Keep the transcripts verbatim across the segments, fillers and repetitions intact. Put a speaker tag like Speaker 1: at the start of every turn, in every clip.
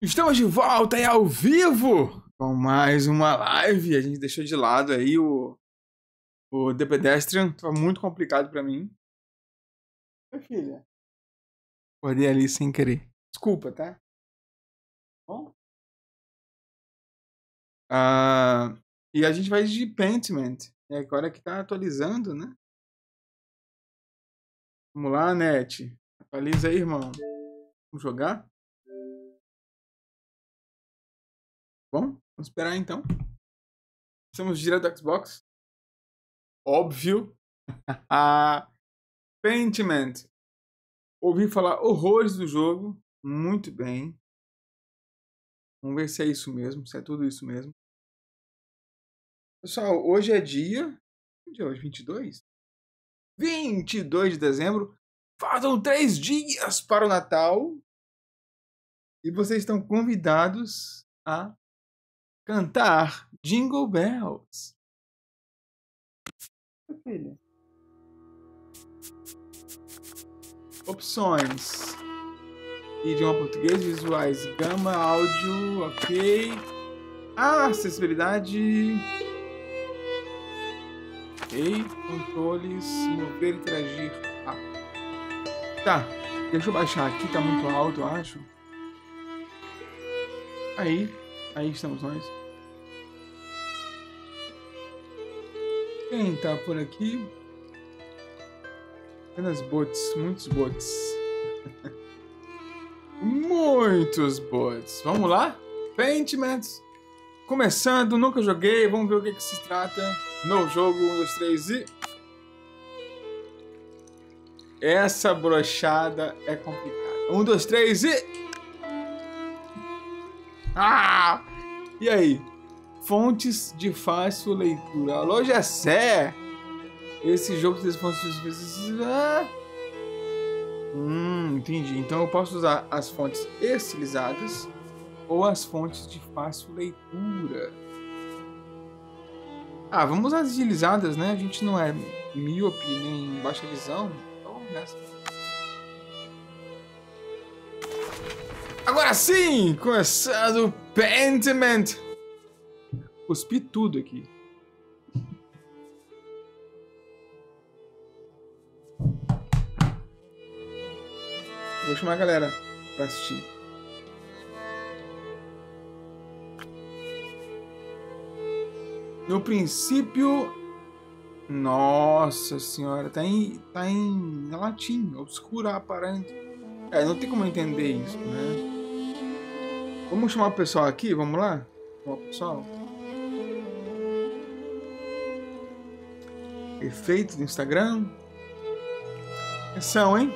Speaker 1: Estamos de volta aí ao vivo com mais uma live. A gente deixou de lado aí o, o The Pedestrian, tava muito complicado pra mim. Oi, filha. Acordei ali sem querer. Desculpa, tá? Bom? Ah, e a gente vai de Pentiment. E agora que tá atualizando, né? Vamos lá, Net. Atualiza aí, irmão. Vamos jogar? Bom, vamos esperar então. Estamos direto do Xbox. Óbvio. Pentiment. Ouvi falar horrores do jogo. Muito bem. Vamos ver se é isso mesmo, se é tudo isso mesmo. Pessoal, hoje é dia... Que dia é hoje? vinte e dois? vinte e dois de dezembro. Faltam três dias para o Natal. E vocês estão convidados a cantar Jingle Bells. Filha. Opções. Idioma português, visuais, gama, áudio, ok. Ah, acessibilidade. Ok. Controles, mover, interagir. Ah. Tá, deixa eu baixar aqui, tá muito alto, eu acho. Aí, aí estamos nós. Quem tá por aqui? Apenas bots, muitos bots. Muitos bots. Vamos lá? Pentiment. Começando, nunca joguei. Vamos ver o que, que se trata. Novo jogo, um, dois, três e... Essa brochada é complicada. Um, dois, três e... Ah! E aí? Fontes de fácil leitura. Alô, Gessé! Esse jogo tem fontes de... Ah! Hum, entendi. Então eu posso usar as fontes estilizadas ou as fontes de fácil leitura. Ah, vamos usar as estilizadas, né? A gente não é míope nem baixa visão. Então vamos nessa. Agora sim! Começando o Pentiment. Cuspi tudo aqui. Vou chamar a galera pra assistir. No princípio... Nossa senhora, tá em, tá em latim, obscura aparente. É, não tem como entender isso, né? Vamos chamar o pessoal aqui, vamos lá? Vamos o pessoal. Efeito do Instagram. Atenção, hein?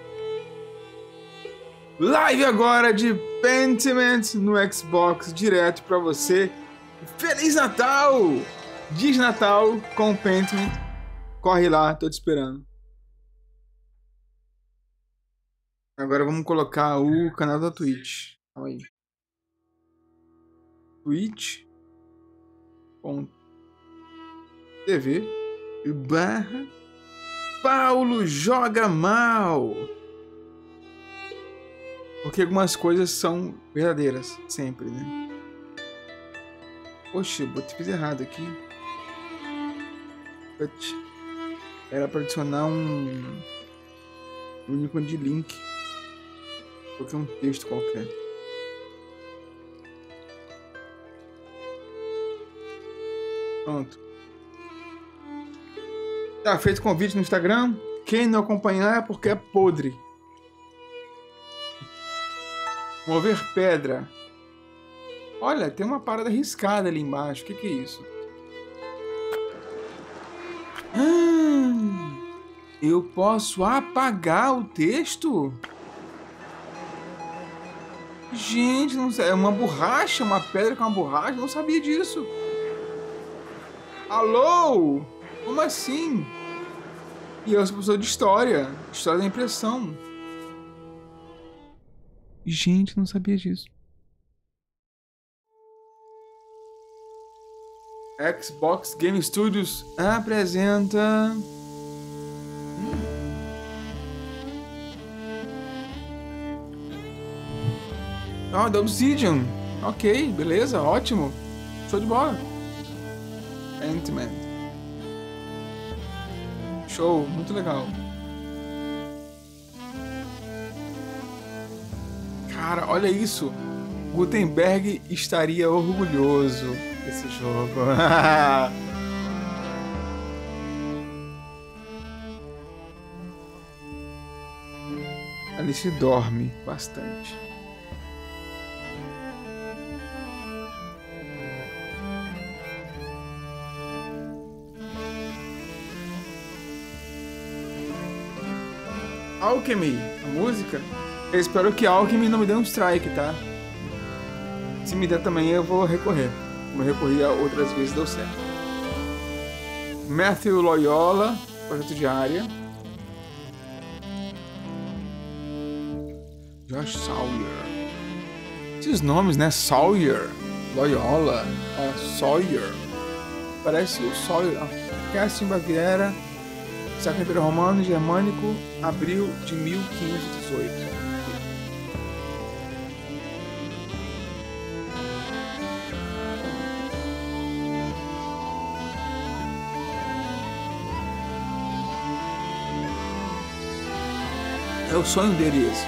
Speaker 1: Live agora de Pentiment no Xbox, direto pra você. Feliz Natal! Diz Natal com Pentiment. Corre lá, tô te esperando. Agora vamos colocar o canal da Twitch. Calma aí. Twitch ponto T V barra Paulo Joga Mal. Porque algumas coisas são verdadeiras, sempre, né? Poxa, eu fiz errado aqui. Era para adicionar um... um ícone de link. Coloquei um texto qualquer. Pronto. Tá feito convite no Instagram. Quem não acompanhar é porque é podre. Mover pedra. Olha, tem uma parada riscada ali embaixo. O que, que é isso? Ah, eu posso apagar o texto? Gente, não sei. É uma borracha, uma pedra com uma borracha? Eu não sabia disso. Alô? Como assim? E eu sou professor de história. História da impressão. Gente, não sabia disso. Xbox Game Studios apresenta... Ah, da Obsidian. Ok, beleza, ótimo. Show de bola. Ant-Man. Show, muito legal. Cara, olha isso. Gutenberg estaria orgulhoso desse jogo. Alice dorme bastante. Alchemy, a música. Eu espero que Alchemy não me dê um strike, tá? Se me der também, eu vou recorrer. Como eu recorri a outras vezes, deu certo. Matthew Loyola, projeto de área. Josh Sawyer. Esses nomes, né? Sawyer, Loyola, uh, Sawyer. Parece o Sawyer. Casting Baviera, século Império Romano e Germânico, abril de mil quinhentos e dezoito. É o sonho dele esse.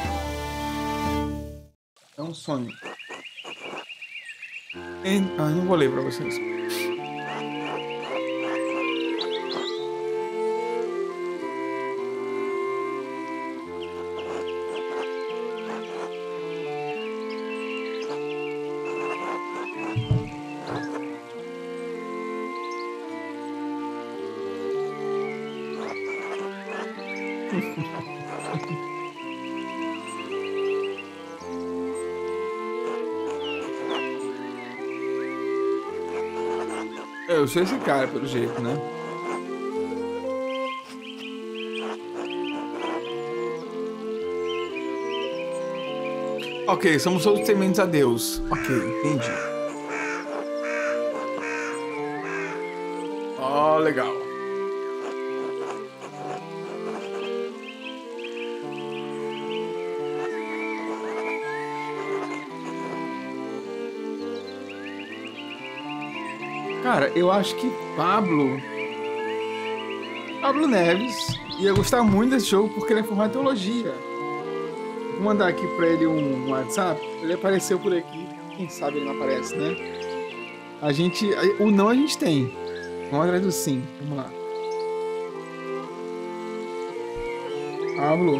Speaker 1: É um sonho. E... Ah, não vou ler pra vocês. Eu sou esse cara, pelo jeito, né? Ok, somos todos tementes a Deus. Ok, entendi. Ó, oh, legal. Cara, eu acho que Pablo... Pablo Neves ia gostar muito desse jogo porque ele é formado em teologia. Vou mandar aqui pra ele um WhatsApp. Ele apareceu por aqui. Quem sabe ele não aparece, né? A gente... O não a gente tem. Vamos atrás do sim. Vamos lá. Pablo.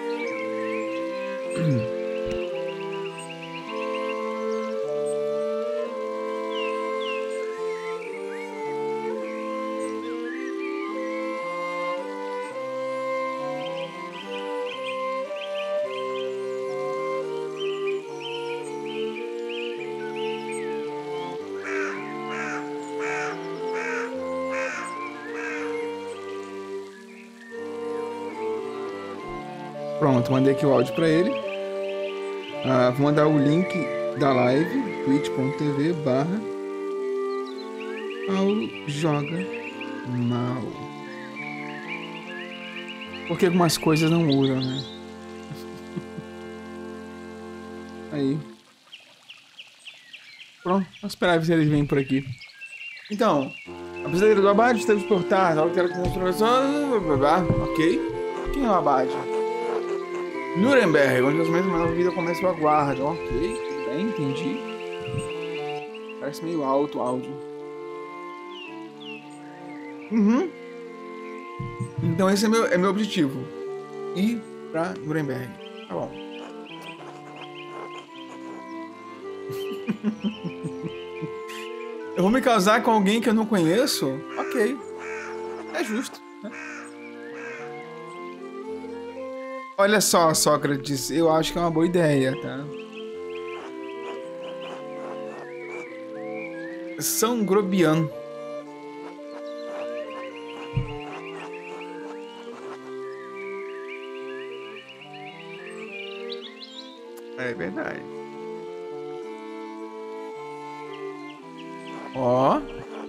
Speaker 1: Pronto, mandei aqui o áudio pra ele. Ah, vou mandar o link da live, twitch.tv barra Paulo joga mal. Porque algumas coisas não mudam, né? Aí. Pronto, vamos esperar ver se eles vêm por aqui. Então, a brasileira do Abade esteve exportada, ela quer com o professor. Ok. Quem é o Abade? Nuremberg, onde as mesmas nova vida começam a guarda. Ok, tudo bem, entendi. Parece meio alto o áudio. Uhum. Então esse é meu, é meu objetivo. Ir pra Nuremberg. Tá bom. Eu vou me casar com alguém que eu não conheço? Ok. É justo, né? Olha só, Sócrates, eu acho que é uma boa ideia, tá? São Grobian. É verdade. Ó.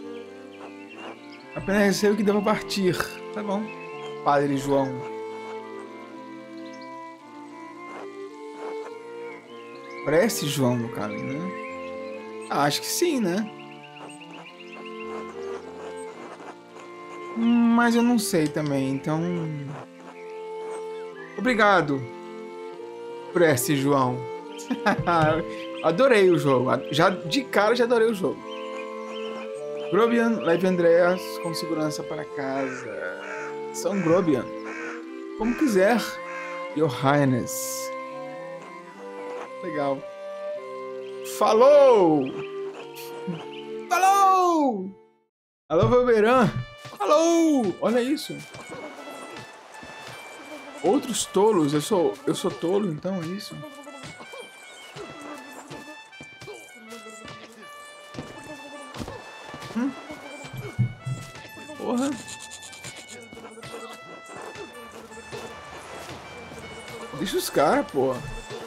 Speaker 1: Apenas receio que deva partir. Tá bom. Padre João. Preste João, no caso, né? Ah, acho que sim, né? Hum, mas eu não sei também, então... Obrigado, Preste João. Adorei o jogo. Já, de cara já adorei o jogo. Grobian, leve Andreas com segurança para casa. São Grobian. Como quiser, Your Highness. Legal. Falou! Falou! Alô, Valberan! Falou! Olha isso. Outros tolos. Eu sou, eu sou tolo, então é isso? Hum? Porra. Deixa os caras, porra.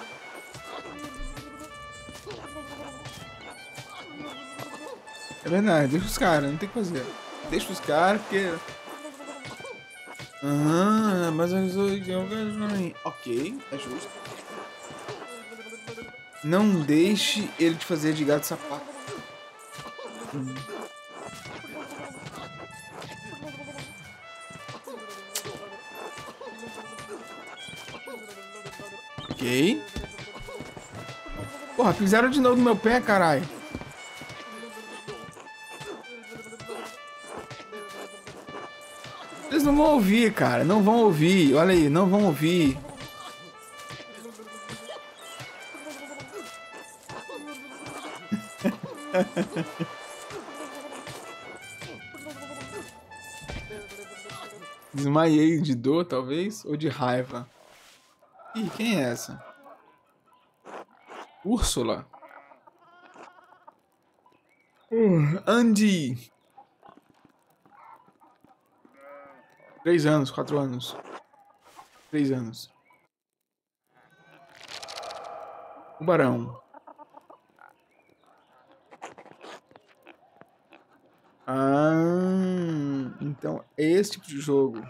Speaker 1: É verdade, deixa os caras, não tem o que fazer. Deixa os caras, porque... Ah, mas... Ok, é justo. Não deixe ele te fazer de gato sapato. Hum. Ok. Porra, pisaram de novo no meu pé, caralho. Eles não vão ouvir, cara. Não vão ouvir. Olha aí, não vão ouvir. Desmaiei de dor, talvez? Ou de raiva? Ih, quem é essa? Úrsula. Uh, Andy. Três anos, quatro anos. Três anos. Tubarão. Ah, então é esse tipo de jogo.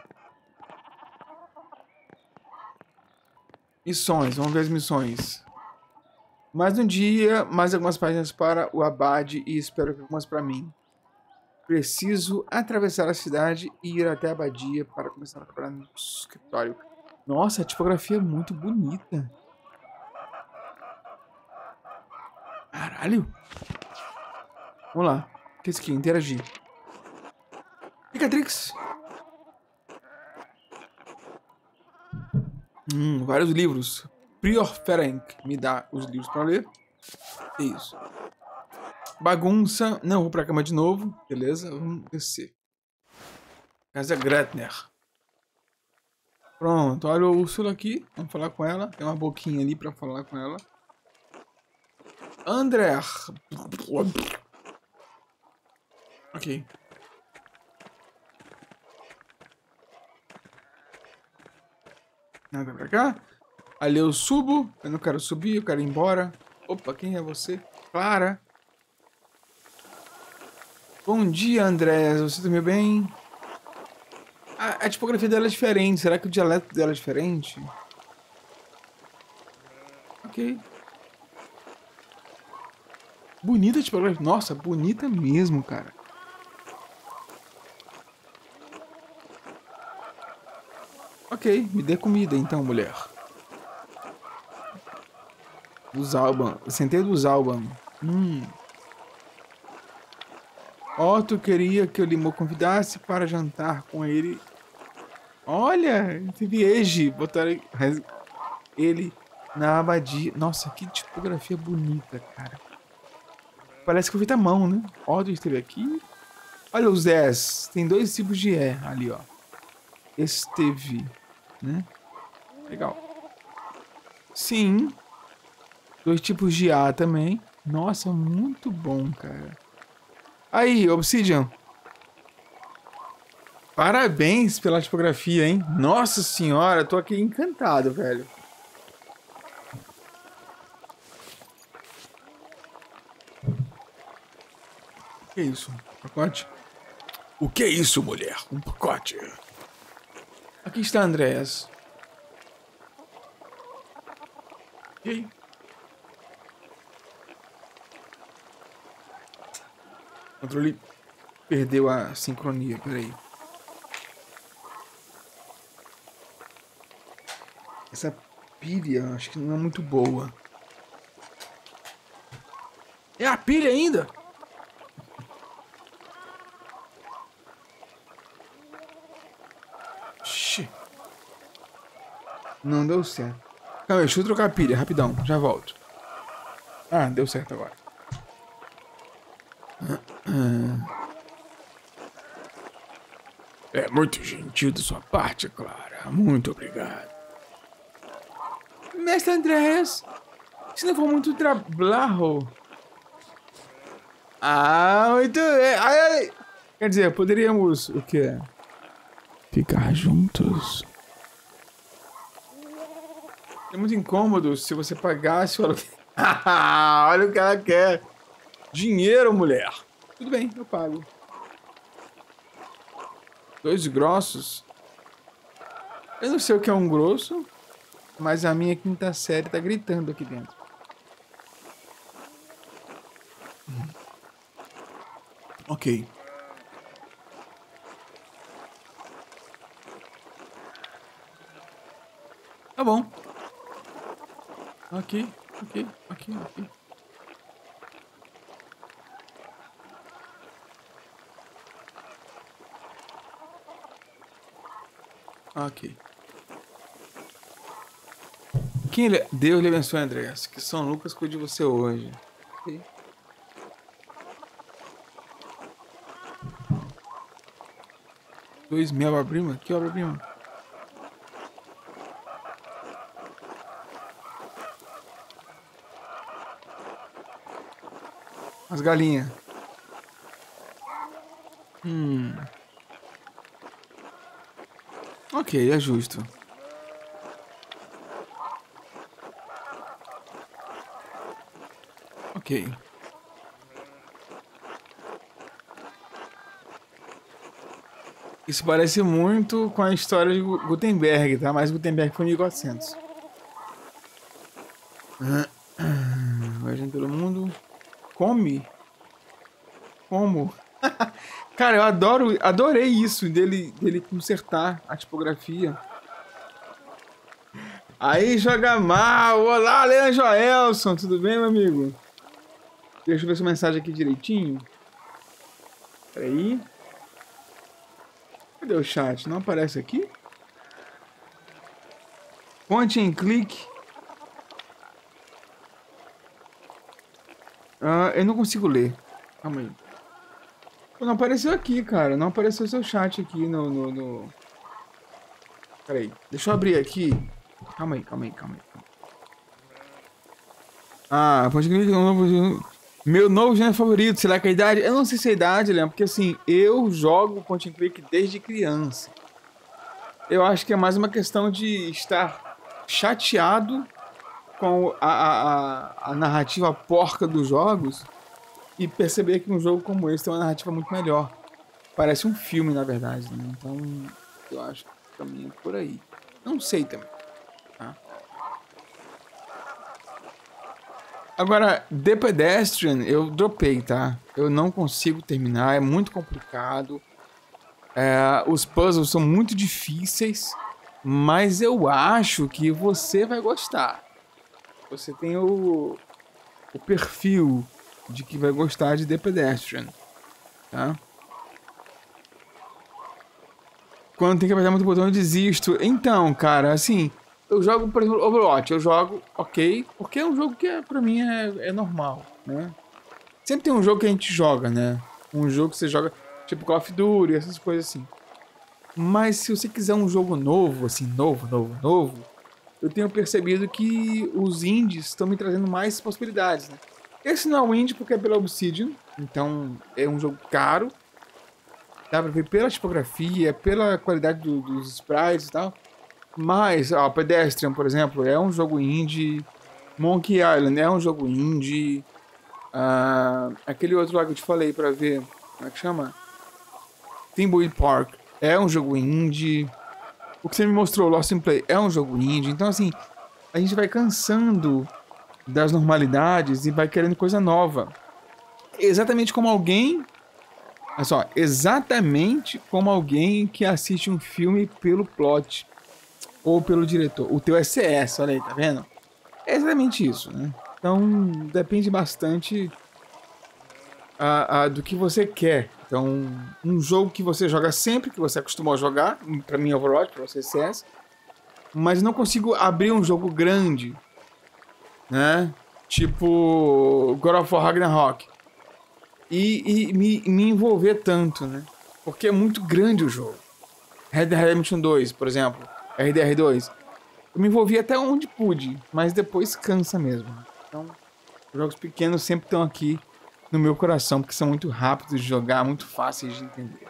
Speaker 1: Missões, vamos ver as missões. Mais um dia, mais algumas páginas para o Abade e espero que algumas para mim. Preciso atravessar a cidade e ir até a abadia para começar a trabalhar no escritório. Nossa, a tipografia é muito bonita. Caralho. Vamos lá. O que é isso aqui? Interagir. Picatrix. Hum, vários livros. Prior Ferenc me dá os livros para ler. É isso. Bagunça. Não, vou pra cama de novo. Beleza, vamos descer. Casa Gretner. Pronto, olha o Úrsula aqui. Vamos falar com ela. Tem uma boquinha ali pra falar com ela. André. Ok. Nada pra cá. Ali eu subo. Eu não quero subir, eu quero ir embora. Opa, quem é você? Clara. Bom dia, André. Você dormiu bem? A, a tipografia dela é diferente. Será que o dialeto dela é diferente? Ok. Bonita a tipografia. Nossa, bonita mesmo, cara. Ok, me dê comida então, mulher. Do Zalban. Sentei do Zalban. Hum. Otto queria que o Limo convidasse para jantar com ele. Olha, teve Eiji. Botaram ele na abadia. Nossa, que tipografia bonita, cara. Parece que eu fiz a mão, né? Otto esteve aqui. Olha os S. Tem dois tipos de E ali, ó. Esteve, né? Legal. Sim. Dois tipos de A também. Nossa, muito bom, cara. Aí, Obsidian. Parabéns pela tipografia, hein? Nossa senhora, tô aqui encantado, velho. O que é isso? Um pacote? O que é isso, mulher? Um pacote. Aqui está, Andreas. Ok. O controle perdeu a sincronia, peraí. Essa pilha, acho que não é muito boa. É a pilha ainda? Xii. Não deu certo. Calma aí, deixa eu trocar a pilha, rapidão, já volto. Ah, deu certo agora. É muito gentil da sua parte, Clara. Muito obrigado. Mestre Andrés, se não for muito trabalho. Ah, muito bem. Ai, ai. Quer dizer, poderíamos o quê? Ficar juntos. É muito incômodo se você pagasse o aluguel. Olha o que ela quer. Dinheiro, mulher. Tudo bem, eu pago. Dois grossos. Eu não sei o que é um grosso, mas a minha quinta série tá gritando aqui dentro. Hum. Ok. Tá bom. Ok, ok, ok, ok. Ok. Quem ele... Deus lhe abençoe, Andrés. Que São Lucas cuide de você hoje. Ok. Dois mil obra-prima? Que obra-prima? As galinhas. Hum. Ok, é justo. Ok. Isso parece muito com a história de Gutenberg, tá? Mas Gutenberg foi em mil e quatrocentos. Viajando pelo mundo. Come? Como? Cara, eu adoro, adorei isso dele, dele consertar a tipografia. Aí joga mal. Olá, Leandro Joelson. Tudo bem, meu amigo? Deixa eu ver sua mensagem aqui direitinho. Peraí. Cadê o chat? Não aparece aqui? Point and click. Ah, eu não consigo ler. Calma aí. Não apareceu aqui, cara. Não apareceu seu chat aqui no... no, no... Peraí. Deixa eu abrir aqui. Calma aí, calma aí, calma aí. Ah, pode clicar no novo... Meu novo gênero favorito, será que é a idade? Eu não sei se é a idade, Leandro, porque assim, eu jogo point and click desde criança. Eu acho que é mais uma questão de estar chateado com a, a, a, a narrativa porca dos jogos e perceber que um jogo como esse tem uma narrativa muito melhor. Parece um filme, na verdade, né? Então, eu acho que o caminho é por aí. Não sei também, tá? Agora, The Pedestrian, eu dropei, tá? Eu não consigo terminar, é muito complicado. É, os puzzles são muito difíceis, mas eu acho que você vai gostar. Você tem o, o perfil de que vai gostar de The Pedestrian, tá? Quando tem que apertar muito botão, eu desisto. Então, cara, assim... Eu jogo, por exemplo, Overwatch, eu jogo ok, porque é um jogo que é, pra mim é, é normal, né? Sempre tem um jogo que a gente joga, né? Um jogo que você joga, tipo Call of Duty, essas coisas assim. Mas se você quiser um jogo novo, assim, novo, novo, novo, eu tenho percebido que os indies estão me trazendo mais possibilidades, né? Esse não é um indie porque é pela Obsidian, então é um jogo caro. Dá pra ver pela tipografia, pela qualidade do, dos sprites e tal. Mas, ó, Pedestrian, por exemplo, é um jogo indie. Monkey Island é um jogo indie. Uh, aquele outro lá que eu te falei pra ver, como é que chama? Thimbleweed Park é um jogo indie. O que você me mostrou, Lost in Play, é um jogo indie. Então, assim, a gente vai cansando das normalidades e vai querendo coisa nova. Exatamente como alguém Olha só, exatamente como alguém que assiste um filme pelo plot ou pelo diretor. O teu é C S, olha aí, tá vendo? É exatamente isso, né? Então, depende bastante a, a, do que você quer. Então, um jogo que você joga sempre, que você acostumou a jogar, pra mim é Overwatch, pra você C S, mas não consigo abrir um jogo grande, né? Tipo God of War Ragnarok. E, e me, me envolver tanto, né? Porque é muito grande o jogo. Red Dead Redemption dois, por exemplo. R D R dois. Eu me envolvi até onde pude, mas depois cansa mesmo. Então, os jogos pequenos sempre estão aqui no meu coração, porque são muito rápidos de jogar, muito fáceis de entender.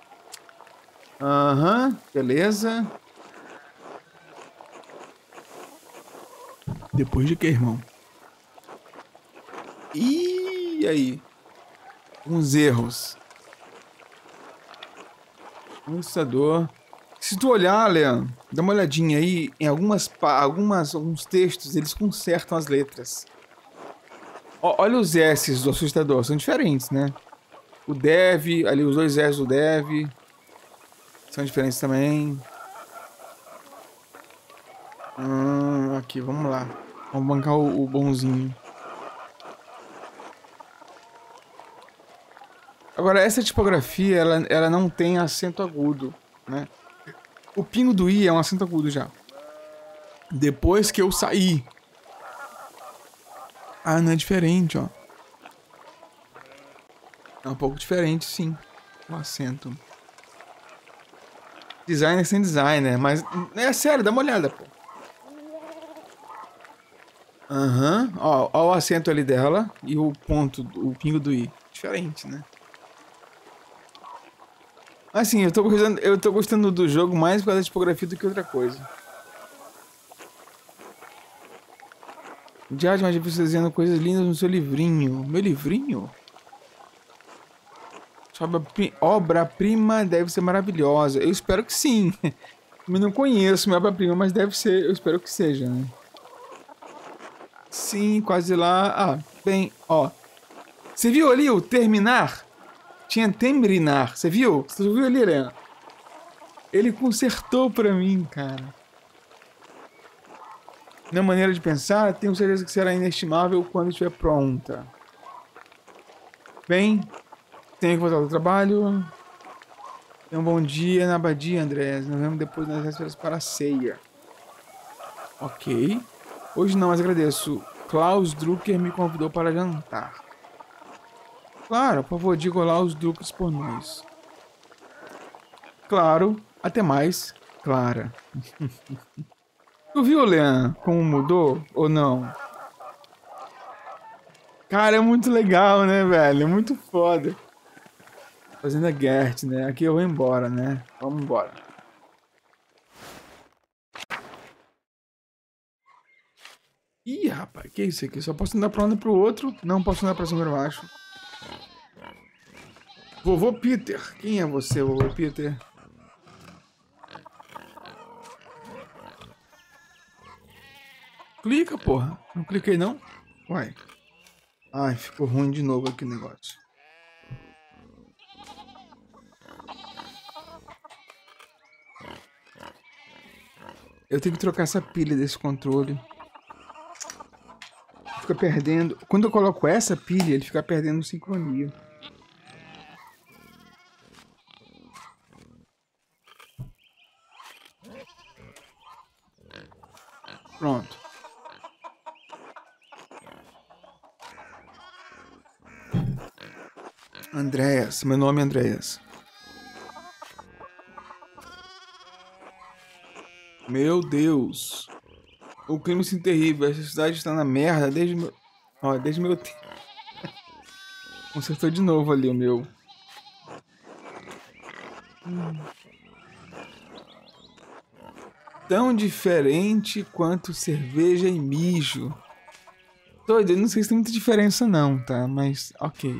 Speaker 1: Aham, uhum, beleza. Depois de que, irmão? E aí? Uns erros. Conquistador. Se tu olhar, Leandro, dá uma olhadinha aí em algumas, algumas alguns textos, eles consertam as letras. Ó, olha os S's do assustador, são diferentes, né? O dev, ali os dois S do dev são diferentes também. Hum, aqui, vamos lá. Vamos bancar o, o bonzinho. Agora, essa tipografia, ela, ela não tem acento agudo, né? O pingo do I é um acento agudo já. Depois que eu saí. Ah, não é diferente, ó. É um pouco diferente, sim. O acento. Designer sem designer, mas... É sério, dá uma olhada, pô. Aham. Uhum. Ó, ó o acento ali dela e o ponto, o pingo do I. Diferente, né? Assim, eu tô gostando, eu tô gostando do jogo mais por causa da tipografia do que outra coisa. Jade, mas você desenhando coisas lindas no seu livrinho. Meu livrinho? Sua obra-prima deve ser maravilhosa. Eu espero que sim. Eu não conheço minha obra-prima, mas deve ser. Eu espero que seja, né? Sim, quase lá. Ah, bem, ó. Você viu ali o terminar? Tinha terminar. Você viu? Você viu ali, Helena? Ele consertou pra mim, cara. Na maneira de pensar, tenho certeza que será inestimável quando estiver pronta. Bem, tenho que voltar ao trabalho. Tenha um bom dia na abadia, Andrés. Nos vemos depois nas vésperas para a ceia. Ok. Hoje não, mas agradeço. Klaus Drucker me convidou para jantar. Claro, por favor, diga olá aos Druckers por nós. Claro, até mais, Clara. Tu viu, Leon, como mudou ou não? Cara, é muito legal, né, velho? É muito foda. Fazenda Gert, né? Aqui eu vou embora, né? Vamos embora. Ih, rapaz, que isso aqui? Só posso andar pra um lado e pro outro. Não posso andar pra cima e pra baixo. Vovô Peter. Quem é você, vovô Peter? Clica, porra. Não cliquei, não? Uai. Ai, ficou ruim de novo aqui o negócio. Eu tenho que trocar essa pilha desse controle. Fica perdendo... Quando eu coloco essa pilha, ele fica perdendo sincronia. Pronto. Andréas. Meu nome é Andréas. Meu Deus. O clima é terrível. Essa cidade está na merda desde meu... Ó, desde meu tempo. Consertou de novo ali o meu. Hum. Tão diferente quanto cerveja e mijo. Doido, eu não sei se tem muita diferença não, tá? Mas, ok.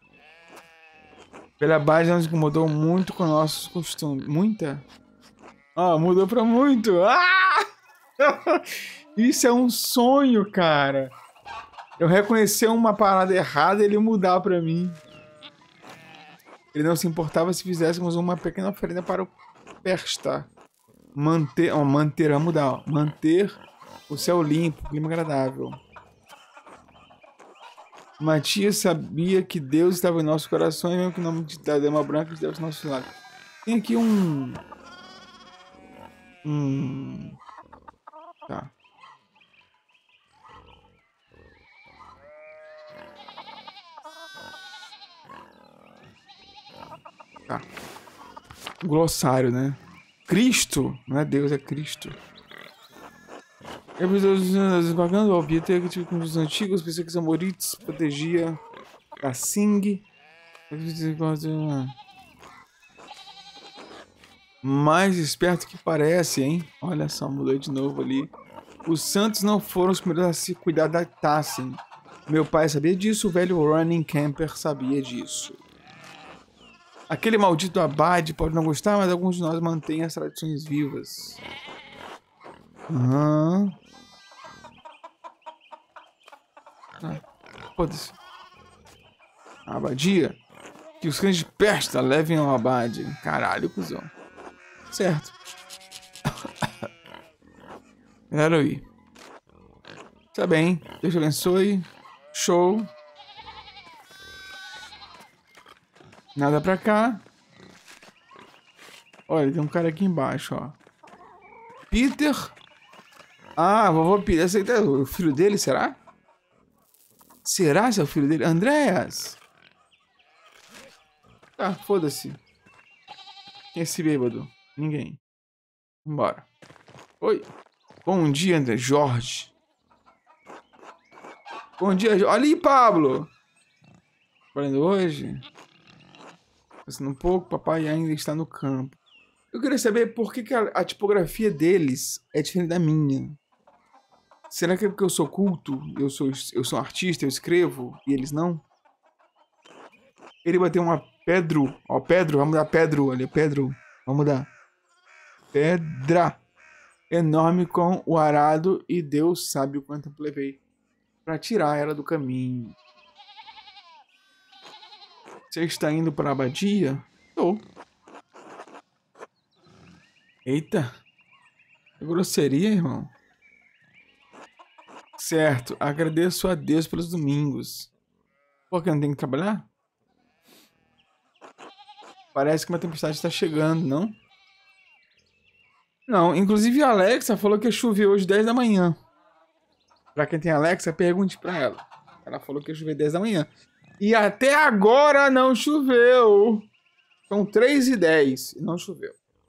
Speaker 1: Pela base nos incomodou muito com nossos costumes. Muita? Ó, oh, mudou pra muito. Ah! Isso é um sonho, cara. Eu reconhecer uma parada errada e ele mudar pra mim. Ele não se importava se fizéssemos uma pequena oferenda para o Persta. Manter, ó, manter, vamos mudar, ó. Manter o céu limpo, o clima agradável. Matias sabia que Deus estava em nossos corações, mesmo que o nome da Dama Branca estivesse ao nosso lado. Tem aqui um... Um... Tá. Tá. Glossário, né? Cristo, não é Deus, é Cristo. Pagando ao Pieter que tive com os antigos, pensei que os Amorites protegia da Sing. Mais esperto que parece, hein? Olha só, mudou de novo ali. Os santos não foram os primeiros a se cuidar da Tassin. Meu pai sabia disso, o velho Running Camper sabia disso. Aquele maldito abade pode não gostar, mas alguns de nós mantêm as tradições vivas. Aham. Uhum. Ah, foda-se. A abadia? Que os cães de Persta levem ao abade. Caralho, cuzão. Certo. Quero ir. Tá bem. Deus te abençoe. Show. Nada pra cá. Olha, tem um cara aqui embaixo, ó. Peter. Ah, vovô Peter. Esse é o filho dele, será? Será que é o filho dele? Andréas. Tá, foda-se. Quem é esse bêbado? Ninguém. Vambora. Oi. Bom dia, André. Jorge. Bom dia, Jorge. Olha aí, Pablo. Trabalhando hoje? Passando um pouco, papai ainda está no campo. Eu queria saber por que, que a, a tipografia deles é diferente da minha. Será que é porque eu sou culto? Eu sou, eu sou um artista, eu escrevo, e eles não? Ele bateu uma Pedro. Ó, Pedro, vamos dar Pedro ali. Pedro, vamos dar. Pedra. Enorme com o arado, e Deus sabe o quanto eu levei para tirar ela do caminho. Você está indo para a abadia? Estou. Eita. Que grosseria, irmão. Certo. Agradeço a Deus pelos domingos. Por que eu não tenho que trabalhar? Parece que uma tempestade está chegando, não? Não. Inclusive a Alexa falou que ia chover hoje dez da manhã. Pra quem tem Alexa, pergunte pra ela. Ela falou que ia chover dez da manhã. E até agora não choveu. São três e dez e não choveu.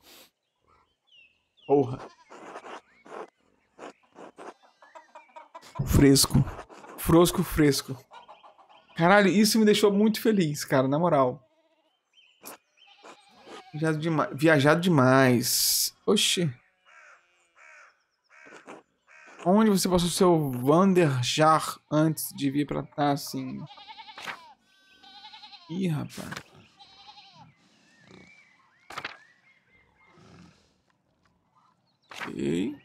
Speaker 1: Porra. Fresco. Frosco fresco. Caralho, isso me deixou muito feliz, cara, na moral. Viajado, dema Viajado demais. Oxi. Onde você passou seu Wanderjar antes de vir pra cá, assim? Ih, rapaz. Ok.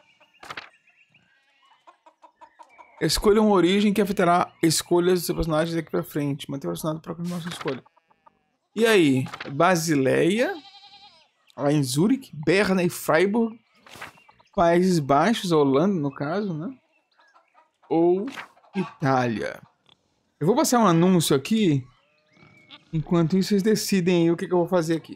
Speaker 1: Escolha uma origem que afetará escolhas do seu personagem daqui pra frente. Manter o personagem para continuar sua escolha. E aí? Basileia, lá em Zurich, Berna e Freiburg, Países Baixos, Holanda no caso, né? Ou Itália. Eu vou passar um anúncio aqui. Enquanto isso, vocês decidem aí o que, que eu vou fazer aqui.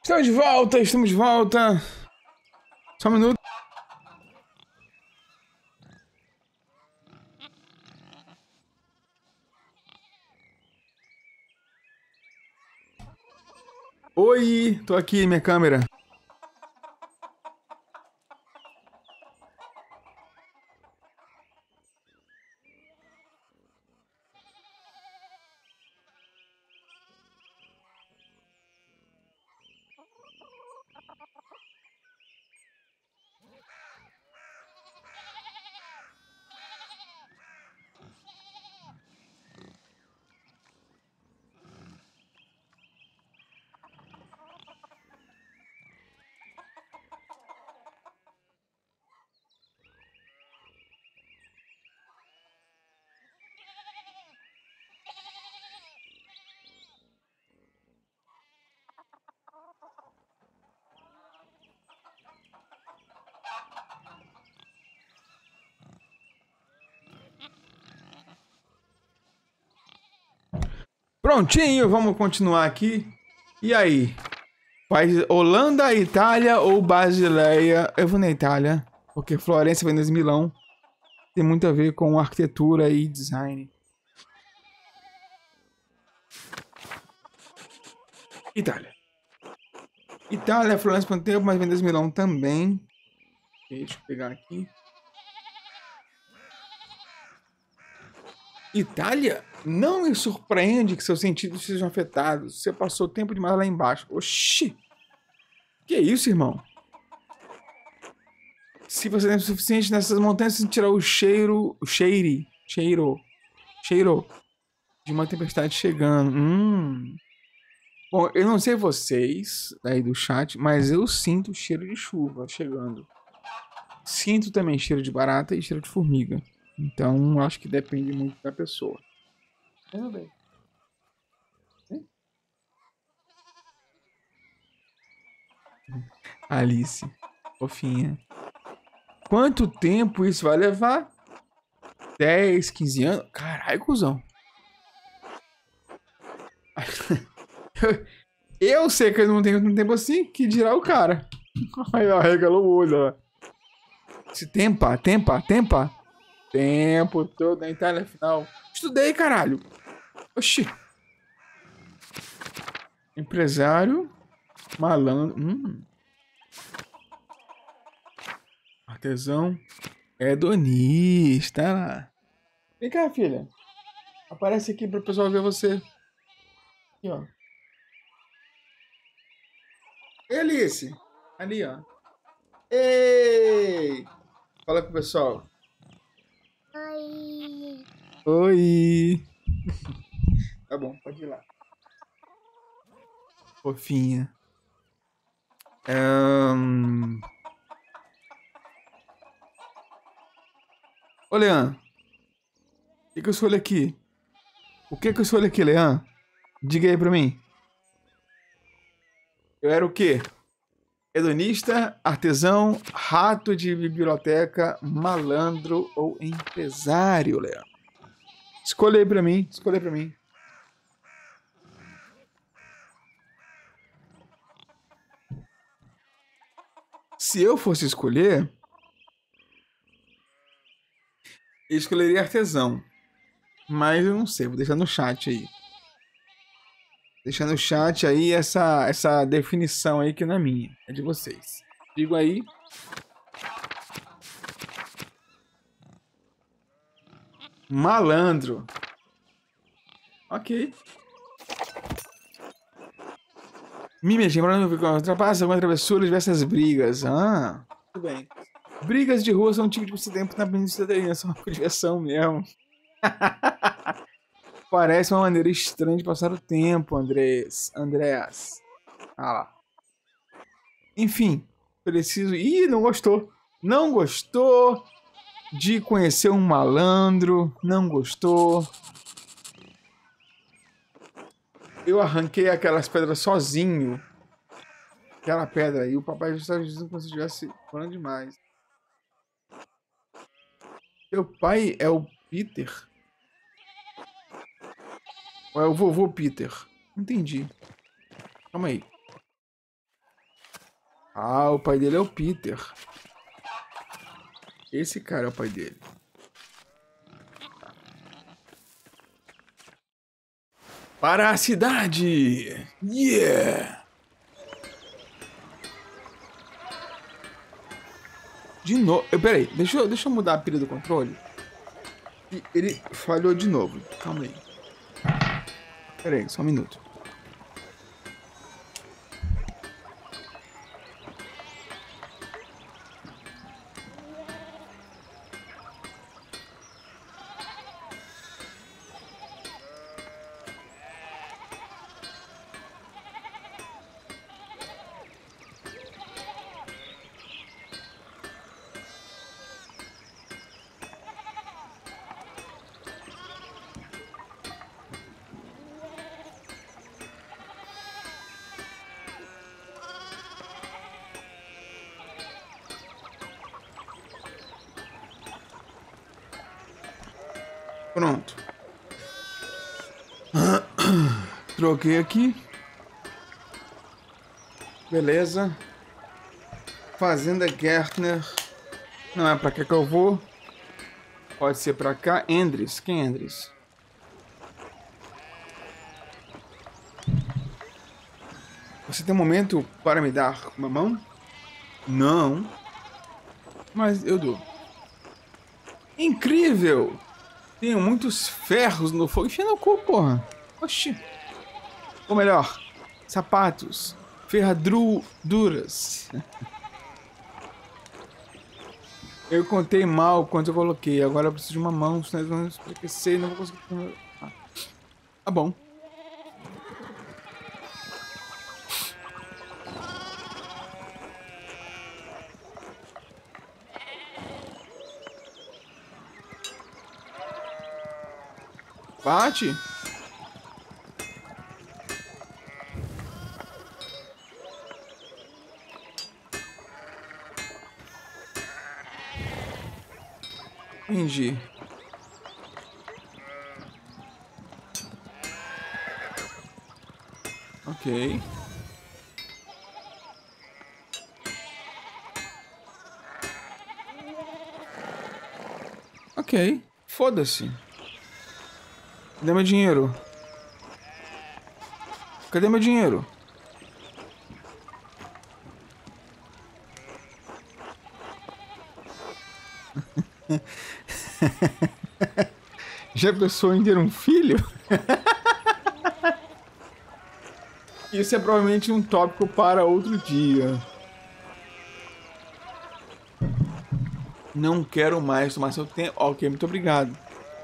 Speaker 1: Estamos de volta, estamos de volta. Só um minuto. Oi, tô aqui, minha câmera. Prontinho, vamos continuar aqui. E aí? País Holanda, Itália ou Basileia? Eu vou na Itália, porque Florença, Veneza e Milão tem muito a ver com arquitetura e design. Itália. Itália, Florença por um tempo, mas Veneza e Milão também. Deixa eu pegar aqui. Itália? Não me surpreende que seus sentidos sejam afetados. Você passou tempo demais lá embaixo. Oxi! Que isso, irmão? Se você tem o suficiente nessas montanhas, você tirar o cheiro... O cheire... Cheiro... Cheiro... De uma tempestade chegando. Hum... Bom, eu não sei vocês aí do chat, mas eu sinto cheiro de chuva chegando. Sinto também cheiro de barata e cheiro de formiga. Então, acho que depende muito da pessoa. Tudo bem. Hein? Alice. Fofinha. Quanto tempo isso vai levar? dez, quinze anos? Caralho, cuzão. Eu sei que eu não tenho tanto tempo assim, que dirá o cara. Aí, ó, regalou o olho, ó. Se tempa, tempa, tempa. Tempo todo na Itália, afinal. Estudei, caralho. Oxi. Empresário. Malandro. Hum. Artesão. Hedonista. Vem cá, filha. Aparece aqui para o pessoal ver você. Aqui, ó. Ei, Alice. Ali, ó. Ei! Fala com o pessoal.
Speaker 2: Oi.
Speaker 1: Oi. Tá bom, pode ir lá. Fofinha. Um... Ô, Leandro. O que, que eu escolho aqui? O que, que eu escolho aqui, Leandro? Diga aí pra mim. Eu era o quê? Hedonista, artesão, rato de biblioteca, malandro ou empresário, Leandro? Escolha aí pra mim, escolha aí pra mim. Se eu fosse escolher, eu escolheria artesão. Mas eu não sei, vou deixar no chat aí. Deixar no chat aí essa, essa definição aí que não é minha, é de vocês. Digo aí. Malandro. Ok. Mimes, lembrando que ultrapassa alguma travessura, diversas brigas. Ah, tudo bem. Brigas de rua são um tipo de passatempo na Península, são uma diversão mesmo. Parece uma maneira estranha de passar o tempo, Andrés. Andréas. Ah lá. Enfim, preciso... Ih, não gostou. Não gostou de conhecer um malandro. Não gostou. Eu arranquei aquelas pedras sozinho. Aquela pedra aí. O papai já estava dizendo como se estivesse falando demais. Seu pai é o Peter? Ou é o vovô Peter? Entendi. Calma aí. Ah, o pai dele é o Peter. Esse cara é o pai dele. Para a cidade! Yeah! De novo. Peraí, deixa eu, deixa eu mudar a pilha do controle. E ele falhou de novo. Calma aí. Peraí, só um minuto. Pronto. Troquei aqui. Beleza. Fazenda Gärtner. Não é pra cá que eu vou. Pode ser pra cá. Endres. Quem é Endres? Você tem um momento para me dar uma mão? Não. Mas eu dou. Incrível! Tenho muitos ferros no fogo. Enfia no cu, porra. Oxi. Ou melhor, sapatos. Ferraduras. Eu contei mal quanto eu coloquei. Agora eu preciso de uma mão, senão eles vão enfraquecer e não vou conseguir... Ah. Tá bom. Bate. Entendi. Ok. Ok. Foda-se. Cadê meu dinheiro? Cadê meu dinheiro? Já pensou em ter um filho? Isso é provavelmente um tópico para outro dia. Não quero mais tomar seu tempo. Ok, muito obrigado.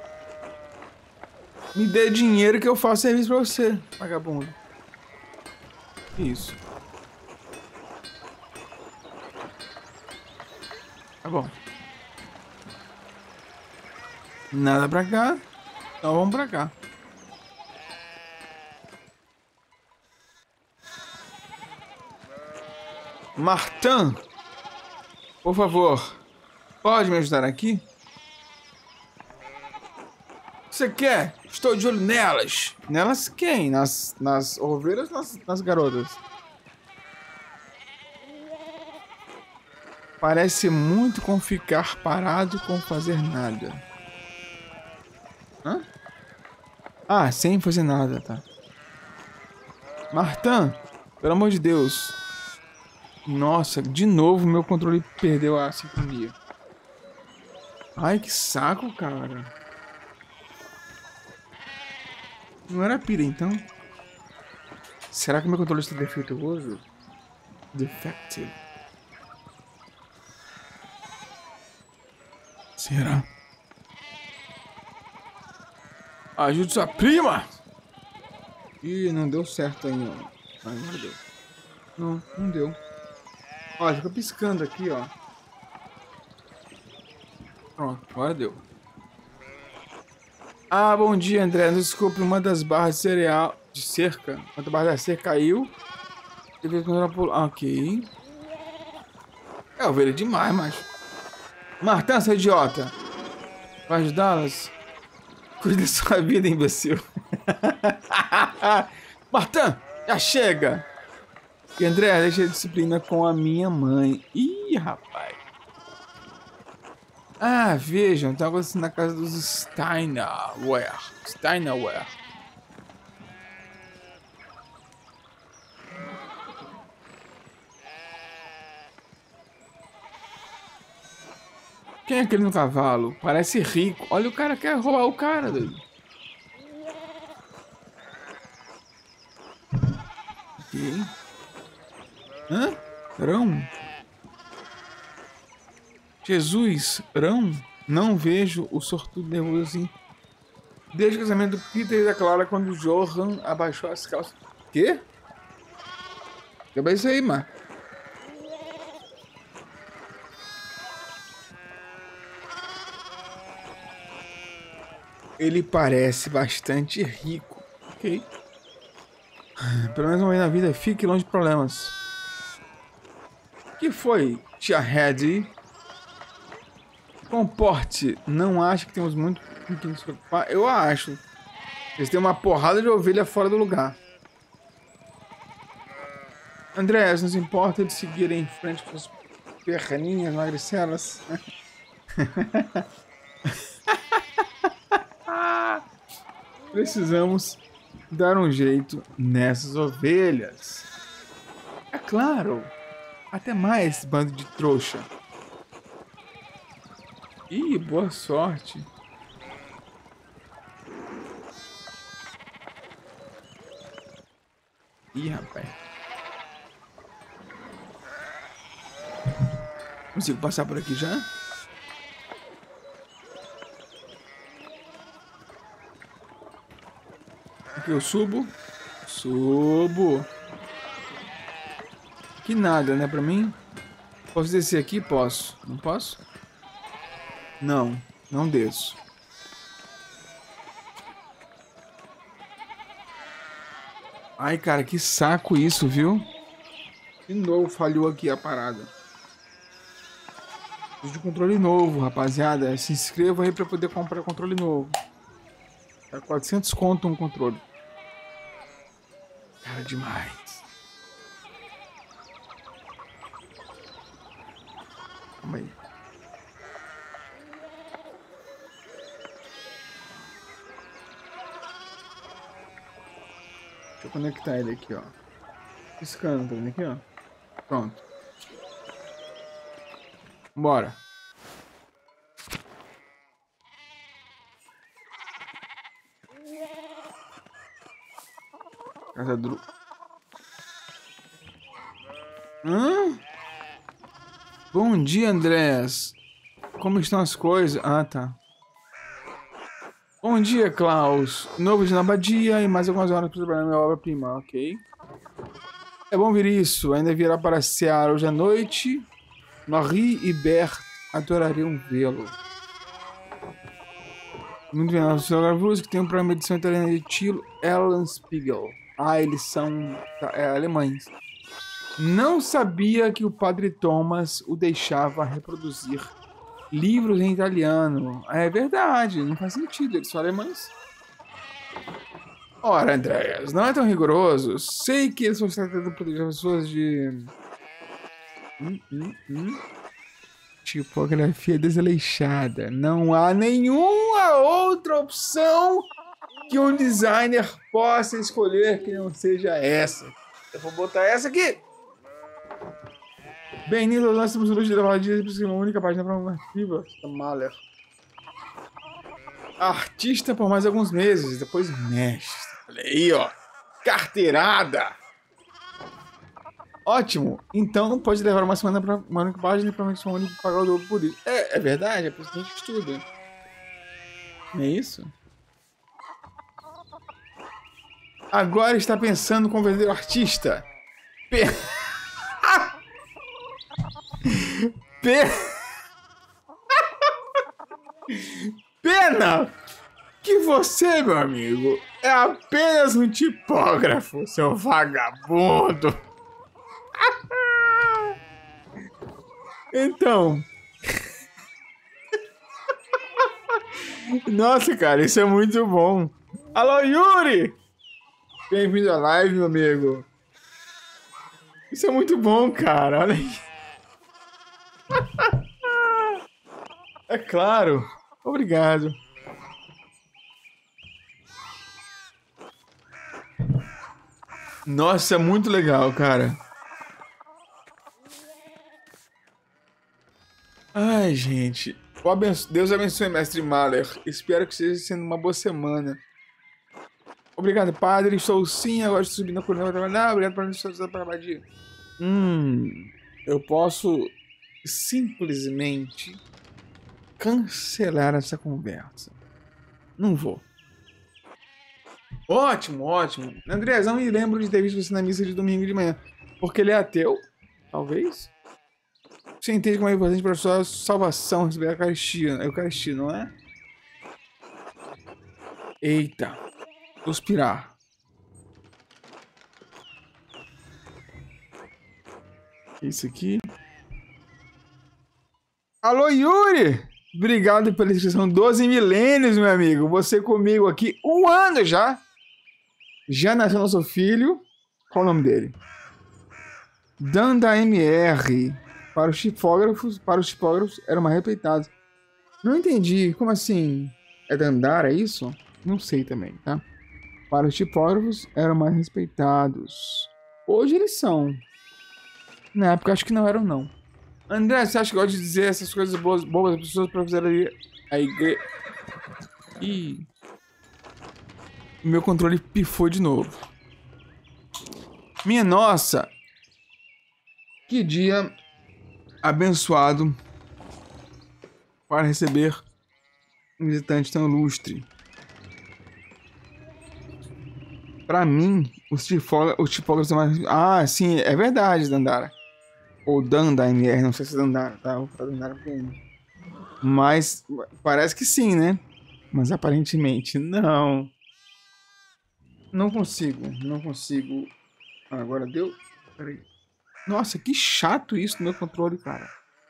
Speaker 1: Me dê dinheiro que eu faço serviço pra você, vagabundo. Isso. Tá bom. Nada pra cá. Então vamos pra cá. Martin, por favor, pode me ajudar aqui? Você quer? Estou de olho nelas. Nelas quem? Nas, nas ovelhas ou nas, nas garotas? Parece muito com ficar parado com fazer nada. Hã? Ah, sem fazer nada, tá. Martin, pelo amor de Deus. Nossa, de novo meu controle perdeu a sincronia. Ai, que saco, cara. Não era pira, então? Será que meu controle está defeituoso? Defective. Será? Ajude sua prima! Ih, não deu certo ainda. Ai, agora deu. Não, não deu. Olha, fica piscando aqui, ó. Pronto, agora deu. Ah, bom dia, André. Desculpe, uma das barras de cereal de cerca. Uma das barras da cerca caiu. Ah, ok. É ovelha demais, mas... Martin, seu idiota. Vai ajudá-las? Cuide da sua vida, imbecil. Martin, já chega. E André, deixa a disciplina com a minha mãe. Ih, rapaz. Ah, vejam, tá acontecendo na casa dos Steinerware. Steinerware. Quem é aquele no cavalo? Parece rico. Olha, o cara quer roubar o cara, doido. Ok. Hã? Rão? Jesus, Rão? Não vejo o sortudo nervoso assim. Desde o casamento do Peter e da Clara, quando o Johan abaixou as calças. Quê? Que é isso aí, mano? Ele parece bastante rico. Ok. Pelo menos uma vez na vida, fique longe de problemas. O que foi, tia Reddy? Comporte. Não acho que temos muito com que nos preocupar. Eu acho. Eles têm uma porrada de ovelha fora do lugar. André, não se importa de seguir em frente com as perninhas magricelas? Precisamos dar um jeito nessas ovelhas. É claro. Até mais, bando de trouxa. Ih, boa sorte. Ih, rapaz. Consigo passar por aqui já? Aqui eu subo. Subo. Que nada, né, pra mim? Posso descer aqui? Posso. Não posso? Não, não desço. Ai, cara, que saco isso, viu? De novo falhou aqui a parada. Preciso de controle novo, rapaziada. Se inscreva aí pra poder comprar controle novo. Tá quatrocentos conto um controle. Cara, demais. Calma aí. Deixa eu conectar ele aqui, ó. Piscando, tá vendo aqui, ó? Pronto. Bora. Casa do... Hã? Bom dia, Andrés. Como estão as coisas? Ah, tá. Bom dia, Klaus. Novo de na abadia e mais algumas horas para trabalhar na minha obra-prima, ok? É bom ver isso. Ainda virá para Seara hoje à noite. Marie e Bert adorariam vê-lo. Muito bem, os senhores que tem um programa de edição italiana de estilo Ellen Spiegel. Ah, eles são é, alemães. Não sabia que o padre Thomas o deixava reproduzir livros em italiano. É verdade, não faz sentido, eles são alemães. Ora, Andréas, não é tão rigoroso. Sei que eles estão tratando poder de pessoas de... Hum, hum, hum. Tipografia desleixada. Não há nenhuma outra opção que um designer possa escolher que não seja essa. Eu vou botar essa aqui. Bem, Nilo, nós temos o luxo de levar dias para uma única página para uma arquiva. Mahler. Artista por mais alguns meses, depois mestre. Olha aí, ó. Carteirada. Ótimo. Então pode levar uma semana para uma única página e provavelmente uma única pagar o dobro por isso. É, é verdade, é por isso que a gente estuda. Não é isso? Agora está pensando como verdadeiro artista. P... P... Pena que você, meu amigo, é apenas um tipógrafo, seu vagabundo. Então... Nossa, cara, isso é muito bom. Alô, Yuri! Bem-vindo à live, meu amigo. Isso é muito bom, cara. Olha aí. É claro. Obrigado. Nossa, é muito legal, cara. Ai, gente. Deus abençoe, mestre Mahler. Espero que esteja sendo uma boa semana. Obrigado, padre. Estou sim, agora estou subindo a colina para trabalhar. Obrigado por me estar para a abadia. Hum, eu posso simplesmente cancelar essa conversa. Não vou. Ótimo, ótimo. Andrezão, me lembro de ter visto você na missa de domingo de manhã. Porque ele é ateu? Talvez? Você entende como é importante para a sua salvação receber a Eucaristia, a Eucaristia, não é? Eita. Suspirar. Isso aqui. Alô, Yuri! Obrigado pela inscrição. doze milênios, meu amigo. Você comigo aqui um ano já. Já nasceu nosso filho. Qual o nome dele? Danda M R. Para os tipógrafos, para os tipógrafos eram mais respeitados. Não entendi. Como assim? É Dandara, é isso? Não sei também, tá? Para os tipógrafos eram mais respeitados. Hoje eles são. Na época acho que não eram, não. André, você acha que gosta de dizer essas coisas boas, boas das pessoas pra fazer a igreja? Ih. O meu controle pifou de novo. Minha nossa! Que dia abençoado para receber um visitante tão ilustre. Para mim, os tipógrafos são mais... Ah, sim, é verdade, Dandara. Ou Danda M R, não sei se é Dandara, tá? Vou falar Dandara P M. Mas parece que sim, né? Mas aparentemente não. Não consigo, não consigo. Ah, agora deu? Peraí. Nossa, que chato isso no meu controle, cara.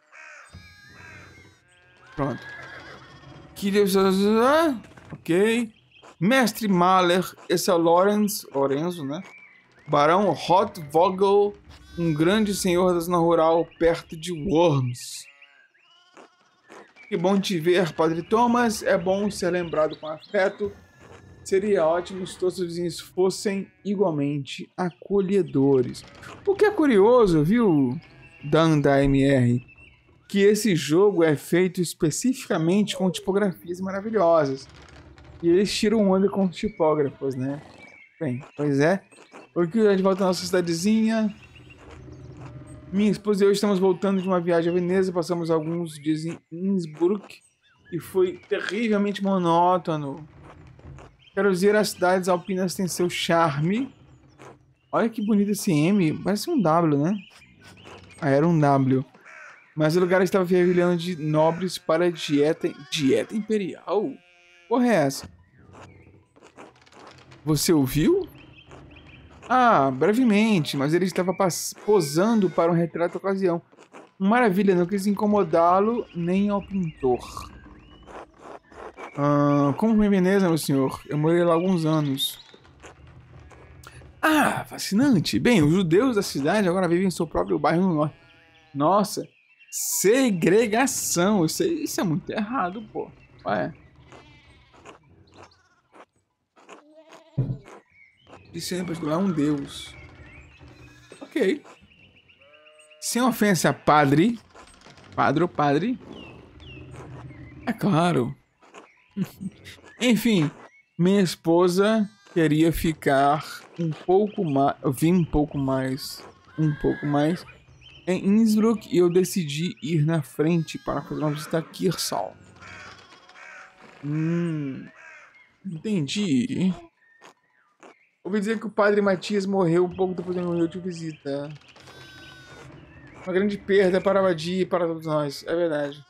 Speaker 1: Pronto. Que Deus... Ok. Mestre Mahler, esse é o Lorenz, Lorenzo, né? Barão Rotvogel, um grande senhor da zona rural perto de Worms. Que bom te ver, Padre Thomas. É bom ser lembrado com afeto. Seria ótimo se todos os vizinhos fossem igualmente acolhedores. O que é curioso, viu, Dan da M R? Que esse jogo é feito especificamente com tipografias maravilhosas. E eles tiram onda com os tipógrafos, né? Bem, pois é. Porque a gente volta à nossa cidadezinha. Minha esposa e eu estamos voltando de uma viagem a Veneza. Passamos alguns dias em Innsbruck. E foi terrivelmente monótono. Quero dizer, as cidades alpinas têm seu charme. Olha que bonito esse M. Parece um W, né? Ah, era um W. Mas o lugar estava fervilhando de nobres para a dieta... Dieta imperial? Porra é essa? Você ouviu? Ah, brevemente, mas ele estava posando para um retrato ocasião. Maravilha, não quis incomodá-lo nem ao pintor. Ah, como foi em Veneza, meu senhor? Eu morei lá há alguns anos. Ah, fascinante. Bem, os judeus da cidade agora vivem em seu próprio bairro no norte. Nossa, segregação. Isso, isso é muito errado, pô. Ué. Isso em particular é um deus. Ok. Sem ofensa, padre. Padre ou padre? É claro. Enfim, minha esposa queria ficar um pouco mais... Eu vim um pouco mais... Um pouco mais... Em Innsbruck e eu decidi ir na frente para fazer uma visita a Kirsal. Hum... Entendi. Ouvi dizer que o padre Matias morreu um pouco depois de morrer de visita. Uma grande perda para a abadia e para todos nós. É verdade.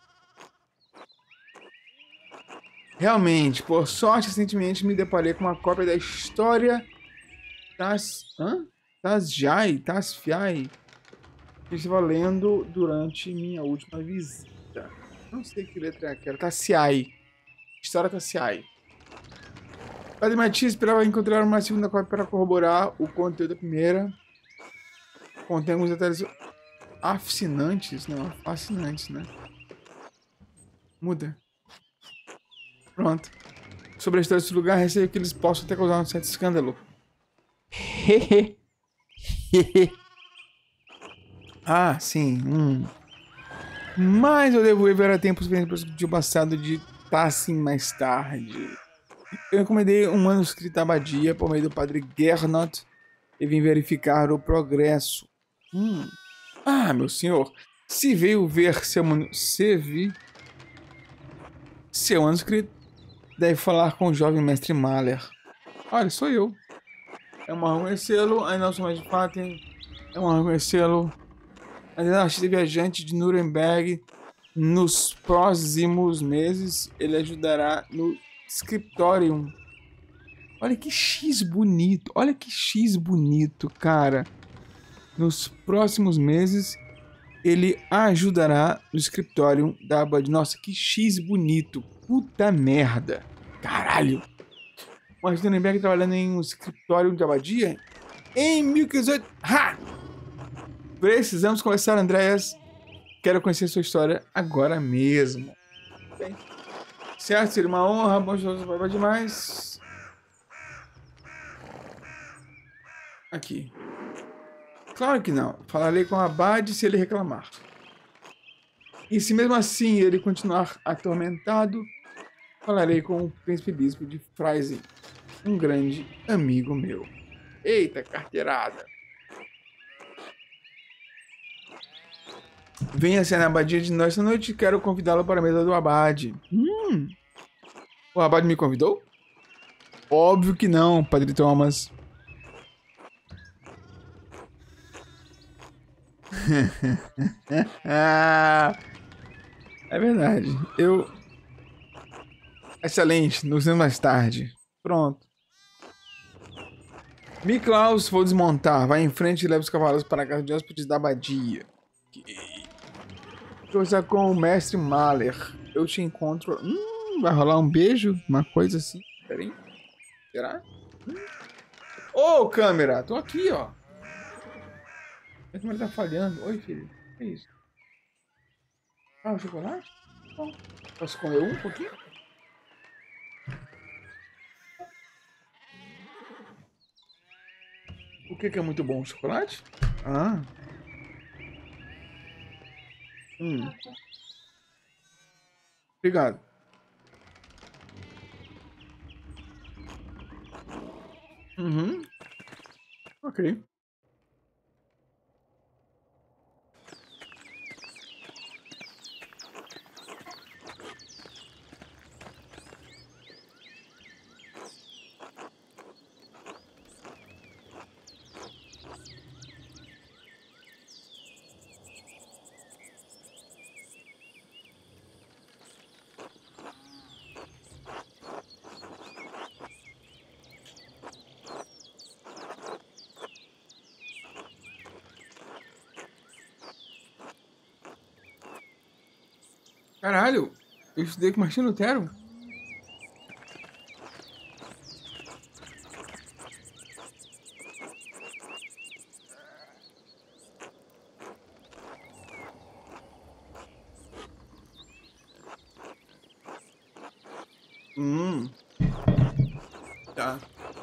Speaker 1: Realmente, por sorte, recentemente me deparei com uma cópia da história das... Hã? Tasjai? Tasfiai? Que eu estava lendo durante minha última visita. Não sei que letra é aquela. Tassiai. História Tassiai. Padre Matias esperava encontrar uma segunda cópia para corroborar o conteúdo da primeira. contém alguns detalhes fascinantes, não, fascinantes, né? Muda. Pronto. Sobre a história desse lugar, receio que eles possam ter causado um certo escândalo. Ah, sim. Hum. Mas eu devo ver a tempo suficiente de passado de estar assim mais tarde. Eu encomendei um manuscrito da abadia por meio do padre Gernot e vim verificar o progresso. Hum. Ah, meu senhor, se veio ver seu manu... se vi seu manuscrito, deve falar com o jovem mestre Mahler. Olha, sou eu. É uma honra conhecê-lo, ainda não sou mais de fato, hein? É uma honra conhecê-lo. Ainda é artista viajante de Nuremberg. Nos próximos meses, ele ajudará no Scriptorium. Olha que X bonito, olha que X bonito, cara. Nos próximos meses, ele ajudará no Scriptorium da Abad. Nossa, que X bonito. Puta merda. Caralho. Mas Nuremberg trabalhando em um escritório de abadia? Em mil e quinhentos... Ha! Precisamos conversar, Andréas. Quero conhecer sua história agora mesmo. Bem, certo, seria uma honra. Bom Jesus, vai demais. Aqui. Claro que não. Falarei com o Abade se ele reclamar. E se mesmo assim ele continuar atormentado, falarei com o príncipe bispo de Freising, um grande amigo meu. Eita, carteirada. Venha-se na abadia de nós esta noite e quero convidá-lo para a mesa do Abade. Hum. O Abade me convidou? Óbvio que não, Padre Thomas. É verdade. Eu... Excelente, nos vemos mais tarde. Pronto. Miklaus, vou desmontar. Vai em frente e leva os cavalos para a casa de hóspedes da abadia. Conversar com o mestre Mahler. Eu te encontro... Hum, vai rolar um beijo? Uma coisa assim. Pera aí. Será? Ô, oh, câmera! Tô aqui, ó. A câmera tá falhando. Oi, filho. O que é isso? Ah, o chocolate? Bom. Posso comer um pouquinho? O que que é muito bom? O chocolate? Ah. Hum. Obrigado. Uhum. Ok. Caralho, eu estudei com Martinho Lutero. Hum. Tá.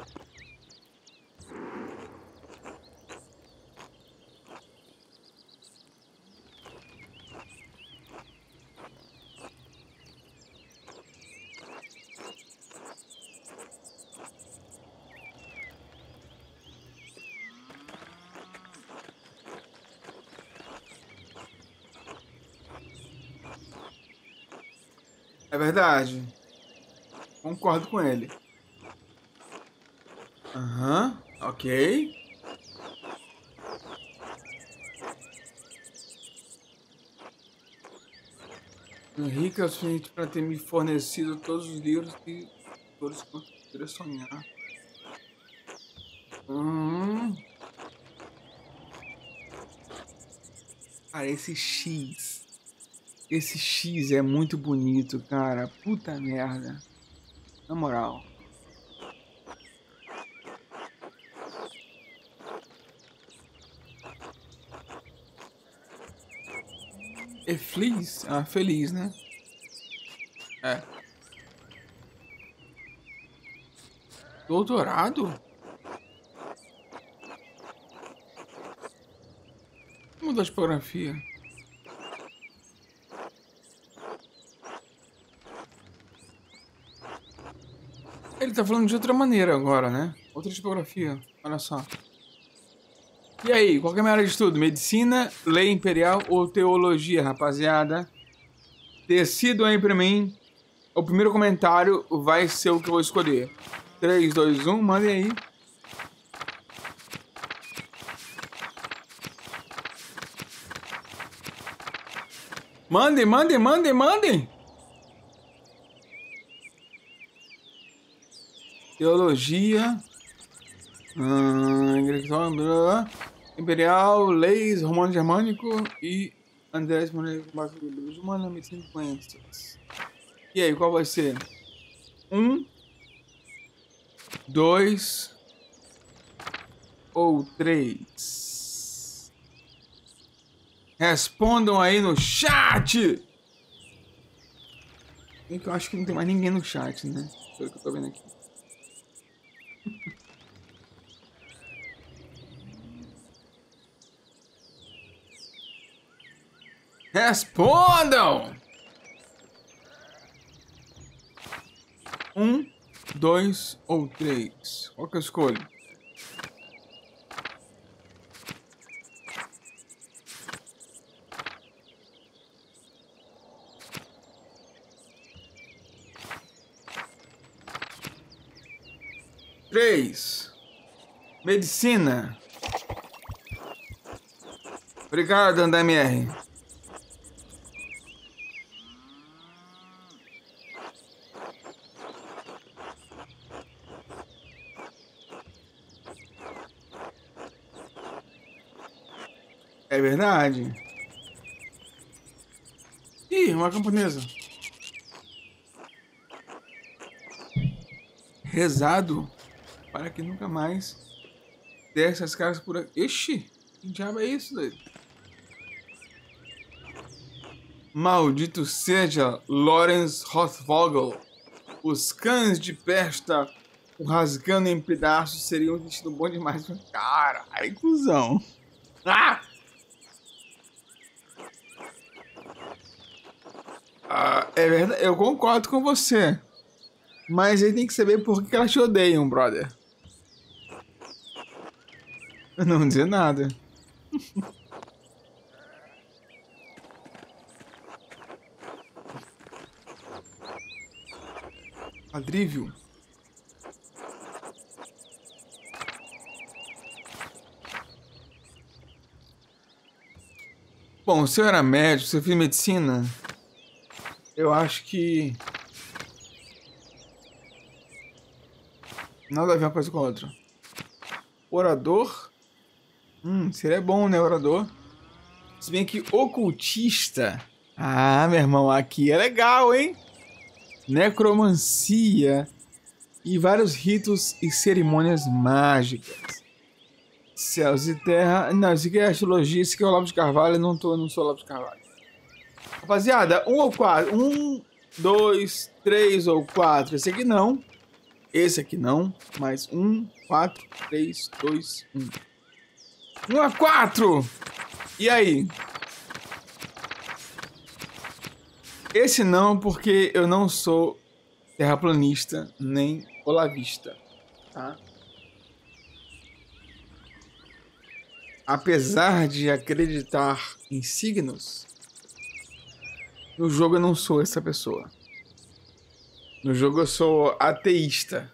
Speaker 1: É verdade. Concordo com ele. Aham, ok. Rica é o suficiente para ter me fornecido todos os livros e todos quanto eu poderia sonhar. Hum. Cara, esse X. Esse X é muito bonito, cara. Puta merda. Na moral. É feliz? Ah, feliz, né? É. Doutorado? Mudou a tipografia. Ele tá falando de outra maneira agora, né? Outra tipografia. Olha só. E aí, qual que é a minha área de estudo? Medicina, lei imperial ou teologia, rapaziada? Decidam aí pra mim. O primeiro comentário vai ser o que eu vou escolher. três, dois, um, mandem aí. Mandem, mandem, mandem, mandem! Teologia. Hum, imperial, leis, romano germânico e Andrés Humana, medicina de doenças. E aí, qual vai ser? Um, dois ou três? Respondam aí no chat! Eu acho que não tem mais ninguém no chat, né? Pelo que eu tô vendo aqui. Respondam! Um, dois ou três? Qual que eu escolho? Três. Medicina. Obrigado, André M R. É verdade. Ih, uma camponesa. Rezado para que nunca mais desce as caras por aqui. Ixi, que diabo é isso, doido? Maldito seja Lawrence Rothvogel. Os cães de pesta o rasgando em pedaços seriam um destino bom demais. Caralho, cuzão. Ah! Ah, é verdade, eu concordo com você. Mas aí tem que saber por que elas te odeiam, brother. Não dizer nada. Adrívio. Bom, se eu era médico, se eu fiz medicina, eu acho que nada a ver uma coisa com a outra. Orador? Hum, seria bom, né, orador? Se bem que ocultista... Ah, meu irmão, aqui é legal, hein? Necromancia e vários ritos e cerimônias mágicas. Céus e terra... Não, isso aqui é astrologia, isso aqui é o Olavo de Carvalho, eu não, tô, não sou o Olavo de Carvalho. Rapaziada, um ou quatro? Um, dois, três ou quatro? Esse aqui não. Esse aqui não. Mais um, quatro, três, dois, um. Um a quatro! E aí? Esse não, porque eu não sou terraplanista nem olavista, tá? Apesar de acreditar em signos, no jogo eu não sou essa pessoa. No jogo eu sou ateísta.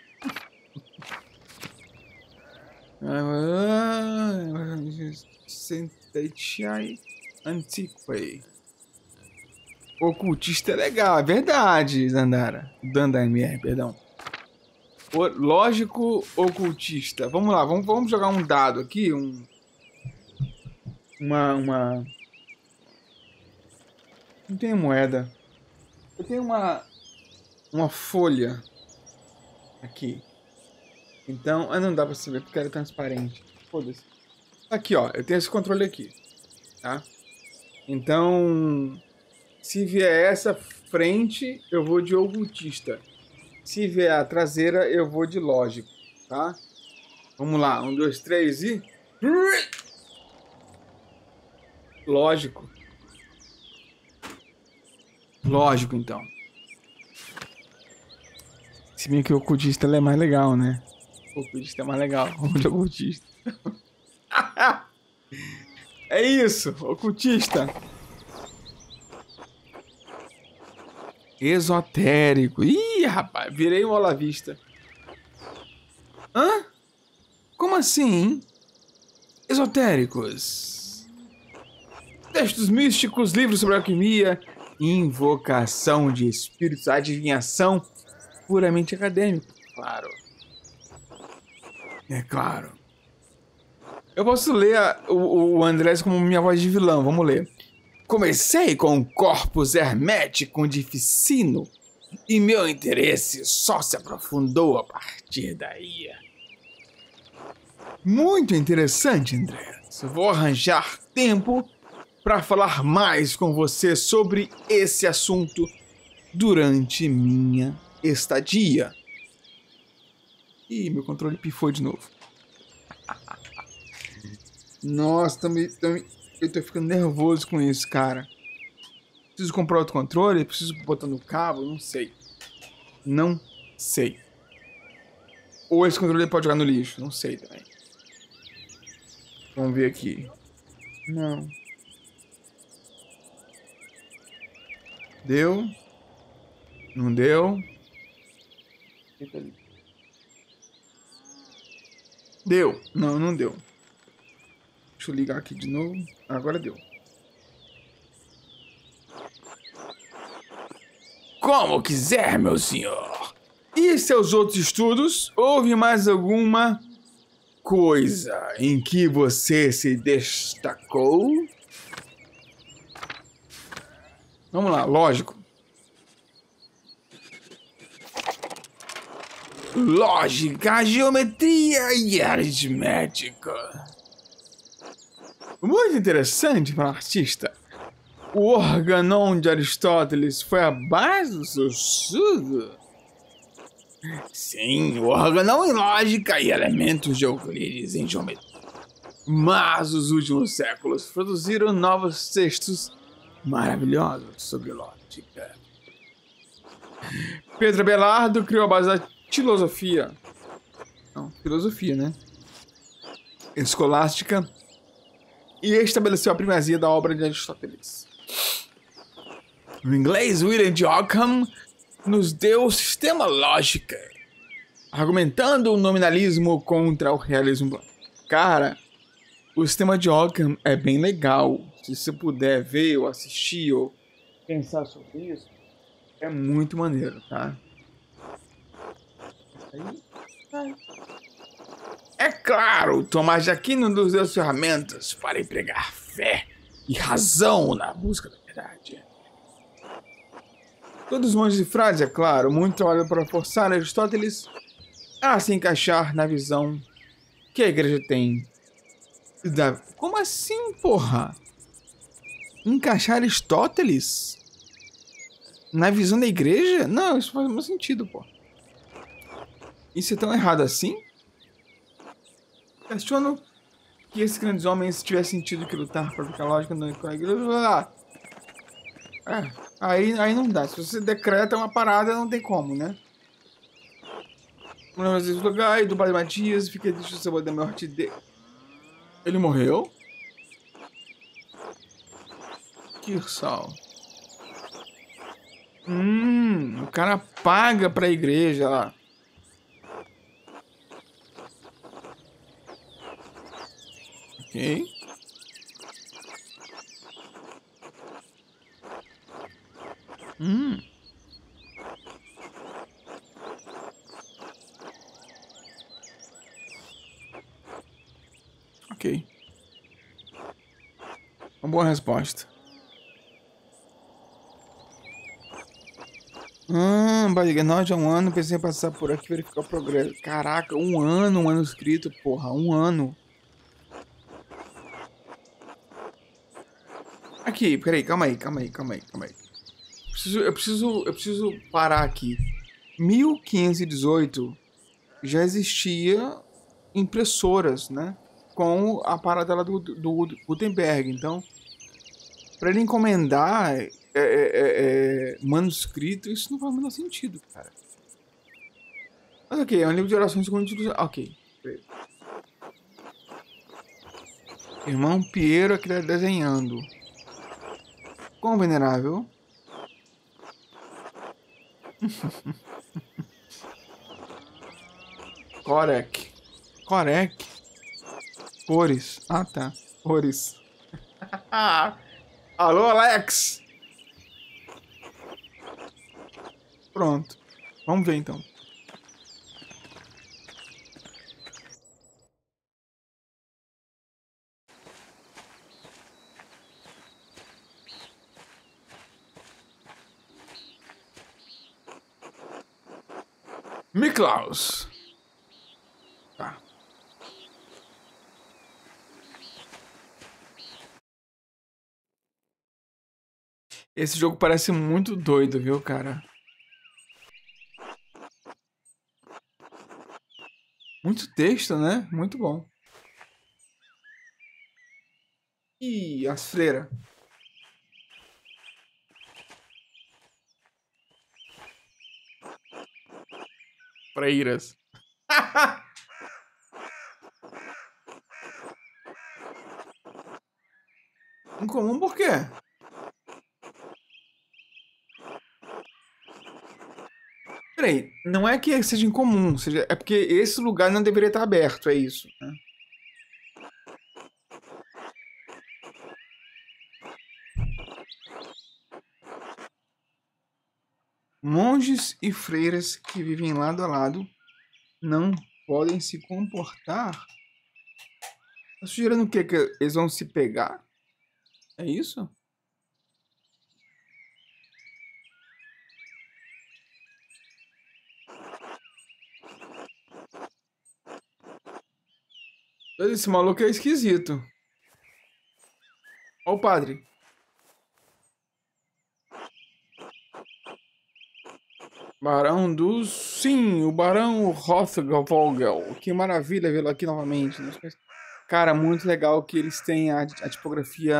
Speaker 1: Antiquai. Ocultista é legal, é verdade, Zandara. Danda M R, perdão. O, lógico ocultista. Vamos lá, vamos, vamos jogar um dado aqui, um uma uma não tenho moeda. Eu tenho uma uma folha aqui. Então, ah, não dá pra saber porque ela é transparente. Foda-se. Aqui, ó, eu tenho esse controle aqui, tá? Então, se vier essa frente, eu vou de ocultista. Se vier a traseira, eu vou de lógico, tá? Vamos lá, um, dois, três e... Lógico. Lógico, então. Se bem que o ocultista é mais legal, né? O ocultista é mais legal. Vamos de ocultista. É isso, ocultista. Esotérico. Ih, rapaz, virei um olavista. Hã? Como assim? Esotéricos. Textos místicos, livros sobre alquimia, invocação de espíritos, adivinhação, puramente acadêmico. Claro. É claro. Eu posso ler a, o, o Andrés como minha voz de vilão. Vamos ler. Comecei com um corpus hermético de Ficino e meu interesse só se aprofundou a partir daí. Muito interessante, Andrés. Vou arranjar tempo para falar mais com você sobre esse assunto durante minha estadia. Ih, meu controle pifou de novo. Nossa, também, também, eu tô ficando nervoso com isso, cara. Preciso comprar outro controle? Preciso botar no cabo? Não sei. Não sei. Ou esse controle pode jogar no lixo? Não sei também. Vamos ver aqui. Não. Deu? Não deu? Deu. Não, não deu. Deixa eu ligar aqui de novo. Agora deu. Como quiser, meu senhor. E seus outros estudos? Houve mais alguma coisa em que você se destacou? Vamos lá, lógico. Lógica, geometria e aritmética. Muito interessante para um artista. O organon de Aristóteles foi a base do seu estudo? Sim, o organon em lógica e elementos de Euclides em geometria. Mas os últimos séculos produziram novos textos maravilhosos sobre lógica. Pedro Abelardo criou a base da filosofia. Não, filosofia, né? Escolástica. E estabeleceu a primazia da obra de Aristóteles. O inglês William de Ockham nos deu o sistema lógica, argumentando o nominalismo contra o realismo. Cara, o sistema de Ockham é bem legal. Se você puder ver ou assistir ou pensar sobre isso, é muito maneiro, tá? É claro, Tomás de Aquino nos deu ferramentas para empregar fé e razão na busca da verdade. Todos os monges e frades, é claro, muito trabalho para forçar Aristóteles a se encaixar na visão que a igreja tem. Da... Como assim, porra? Encaixar Aristóteles na visão da igreja? Não, isso faz muito sentido, pô. Isso é tão errado assim? Questiono que esses grandes homens tivessem sentido que lutar para ficar lógica com a igreja. É, aí, aí não dá. Se você decreta uma parada, não tem como, né? Às vezes lugar e do Padre Matias fica deixa o sabor da morte dele. Ele morreu? Que sal. Hum, o cara paga pra igreja lá. Ok. Hum. Ok. Uma boa resposta. Hum, Badgenote há um ano, pensei em passar por aqui e verificar o progresso. Caraca, um ano, um manuscrito, porra, um ano. Aqui, peraí, calma aí, calma aí, calma aí, calma aí. Preciso, eu, preciso, eu preciso parar aqui. mil quinhentos e dezoito já existia impressoras, né? Com a parada lá do, do Gutenberg. Então, para ele encomendar é, é, é, é, manuscrito, isso não faz o menor sentido, cara. Mas ok, é um livro de orações segundo título. Ok. Irmão Piero aqui tá desenhando. Com venerável. Corec. Corec. Cores. Ah, tá. Cores. Alô, Alex! Pronto. Vamos ver então. Miklaus. Tá. Esse jogo parece muito doido, viu, cara? Muito texto, né? Muito bom. Ih, as freiras. Freiras. Incomum por quê? Peraí, não é que seja incomum, seja, é porque esse lugar não deveria estar aberto, é isso, né? Monges e freiras que vivem lado a lado não podem se comportar. Tá sugerindo o quê? Que eles vão se pegar? É isso? Esse maluco é esquisito. Ó o padre. Barão dos... Sim, o Barão Rothvogel. Que maravilha vê-lo aqui novamente. Cara, muito legal que eles têm a, a tipografia...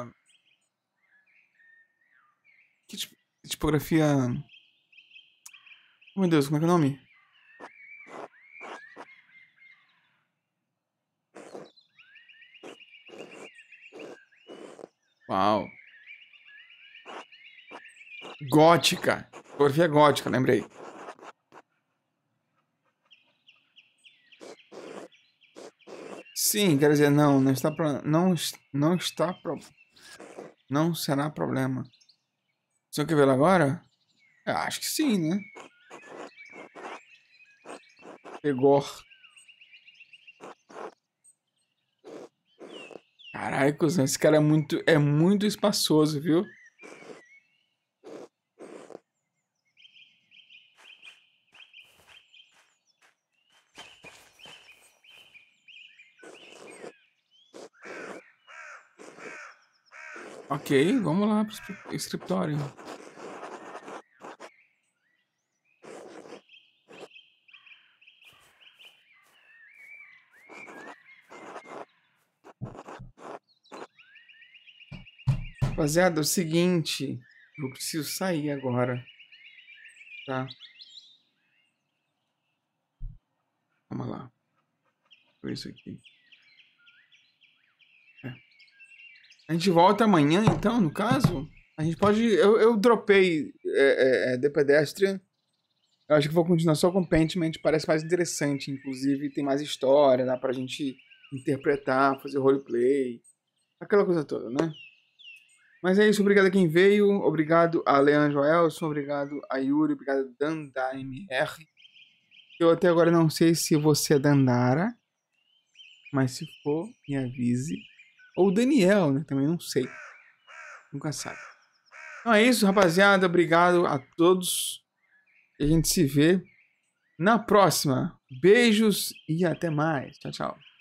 Speaker 1: Que tip- tipografia... Oh, meu Deus, como é que é o nome? Uau. Gótica. Tipografia gótica, lembrei. Sim, quer dizer, não, não está pro, não, não está pro, não será problema. Você quer ver agora? Eu acho que sim, né? Pegou. Caralho, cuzão, esse cara é muito, é muito espaçoso, viu? Ok, vamos lá pro escritório. Rapaziada, é o seguinte, eu preciso sair agora, tá? Vamos lá. Foi isso aqui. É. A gente volta amanhã, então, no caso? A gente pode... Eu, eu dropei é, é, é, The Pedestrian. Eu acho que vou continuar só com Pentiment. Parece mais interessante, inclusive. Tem mais história, dá pra gente interpretar, fazer roleplay. Aquela coisa toda, né? Mas é isso, obrigado a quem veio. Obrigado a Leandro Elson. Obrigado a Yuri. Obrigado a Danda M R. Eu até agora não sei se você é Dandara. Mas se for, me avise. Ou Daniel, né? Também não sei. Nunca sabe. Então é isso, rapaziada. Obrigado a todos. E a gente se vê na próxima. Beijos e até mais. Tchau, tchau.